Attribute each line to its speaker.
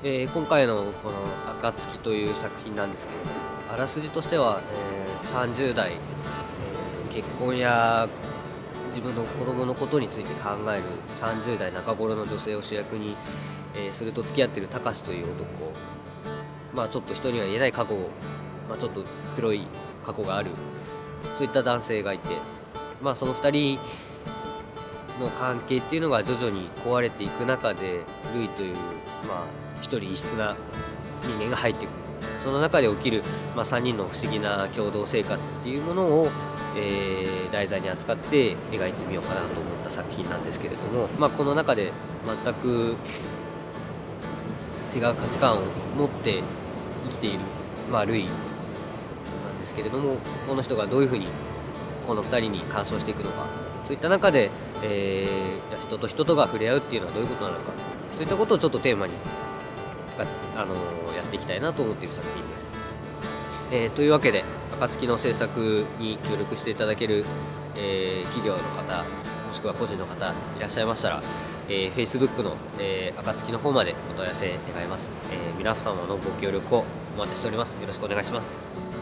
Speaker 1: 今回のこの「暁」という作品なんですけれども、あらすじとしては、30代、結婚や自分の子供のことについて考える30代中頃の女性を主役に、すると付き合っている貴司という男、ちょっと人には言えない過去を、ちょっと黒い過去がある、そういった男性がいて、その2人の関係っていうのが徐々に壊れていく中で、ルイという、一人異質な人間が入ってくる。その中で起きる、3人の不思議な共同生活っていうものを、題材に扱って描いてみようかなと思った作品なんですけれども、この中で全く違う価値観を持って生きている、ルイなんですけれども、この人がどういうふうにこの2人に干渉していくのか、そういった中で、じゃあ人と人とが触れ合うっていうのはどういうことなのか、そういったことをちょっとテーマにやっていきたいなと思っている作品です。というわけで、暁の制作に協力していただける、企業の方、もしくは個人の方いらっしゃいましたら、Facebook の、暁の方までお問い合わせ願います。皆様のご協力をお待ちしております。よろしくお願いします。